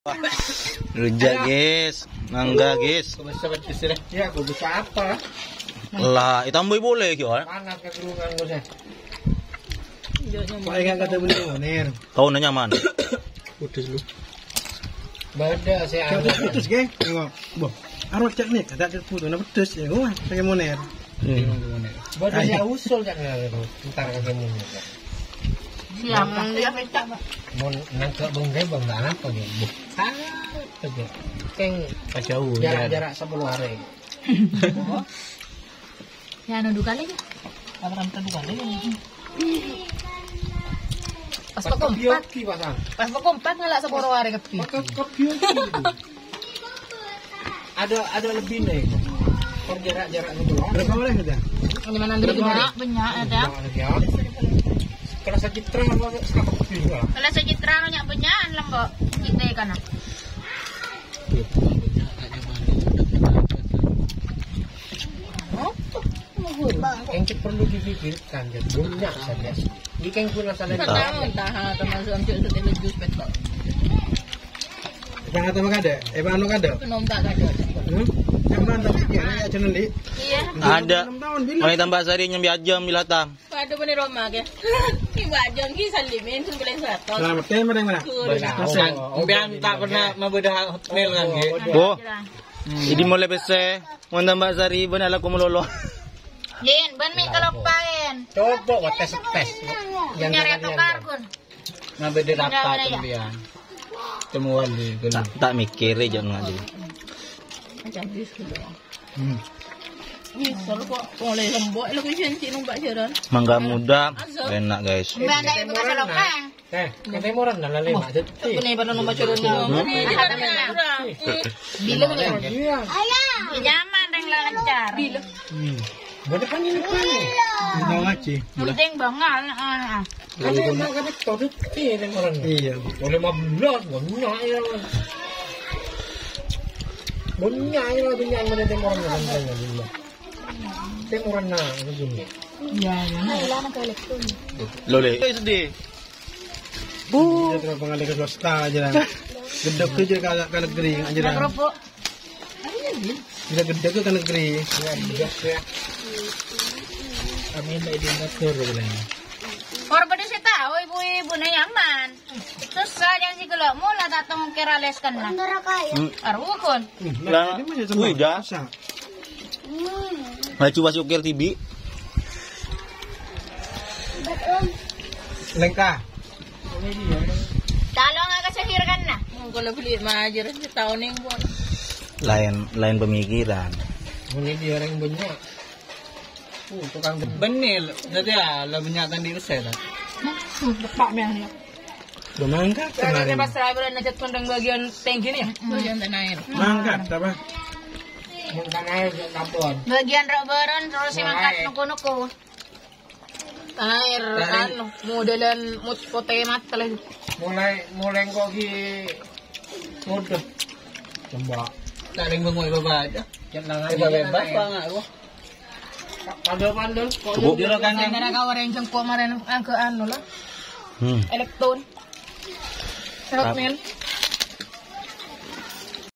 Rujak guys, mangga guys. Ya, aku bisa apa? Lah, itambui boleh kyo. Panas ke kerungan gue sih. Kok enggak kata bener. Kau nanya man. Putus lu. Beda sih. Putus geng. Tengok. Boh. Arwah cek nih, kata dia putus, nah putus ya, gue pakai moner. Beda ya usul jangan itu, ntar pakai moner. Siapa dia minta? Mon nangkep bengke bang nggak apa dia, boh. Aja. Keng jauh. Jarak 10 hari. Ya anu dua kali. Kapan dua kali? Pas keempat. Pas keempat ngelak 10 hari kepi. Ada lebih nih. Kalau jarak-jaraknya dulu. Berapa orang ada? Di mana banyak ada. Kalau Citra apa juga? Kalau Citra banyak banyak lembok kita kan. Yang perlu dipikirkan dan banyak saja. Di keng pun asal ada. Entah termasuk untuk jus betul. Bang atau ada? Bang anu ada? Penom tak ada. Yang mana pikir ya jeneng di? Iya. Ada. Mau tambah sari nyambi ajam bilatam. Ada bener Roma ke? Ki wajang ki salimin sun boleh satu. Selamat teh mana mana? Biar tak pernah membedah hotel kan gitu. Boh. Jadi mulai bese, mau tambah sari benar aku melolo. Din, ban mi kalau paen. Coba tes. Yang nyari tukar kun. Membedah dapat biar. Temuan di Tak mikir aja ngadi. Macam bis dulu. Bisa kok boleh lembok lu kucing numpak jaran. Mangga muda, enak guys. Banda ibu kasih lokang. Nanti murah dah lali mak. Ini pada nomor jaran ni. Bila ni? Ayah. Nyaman reng lancar. Bila. Boleh kan ini kan? Mau ngaji. Penting bangal. Kalau nak kena tahu tu orang. Iya. Boleh 15 banyak ya. Banyak ya banyak mana tengok orang kan. Tengok orang nak begini. Ya, ilan nak elektron. Lole. Sedih. Bu. Dia terus pengalih ke swasta aja lah. Gedek kerja ke negeri aja lah. Keropok. Bila gedek ke negeri. Ya. Kami tak ada ngatur bilangnya. Orang pada saya tahu ibu-ibu na nyaman. Susah jangan sih kalau mula datang kira leskan lah. Arwukon. Lah, wih dah. Nah, coba sukir tibi. Lengkah. Kalau nggak kesehir kan nah. Kalau beli majer setahun yang buat. Lain pemikiran. Ini dia orang banyak. Tukang benil, jadi ya lebih banyak di usai lah. Lepak memang. Mangkat Karena kemarin. pas saya naik kandang bagian tinggi nih, bagian tanah air. Mangkat apa? Mangkat air kapon. Bagian roberan terus si mangkat nuku-nuku. Tanah air kan modelan pote mata lagi. Mulai kok ki mudah. Coba. Tak ring bengoi baba aja. Jangan Bebas enggak gua. Pandel. Cukup. Dia kan Karena kau orang jengkok kemarin ke anu lah. Elektron. Serot mil.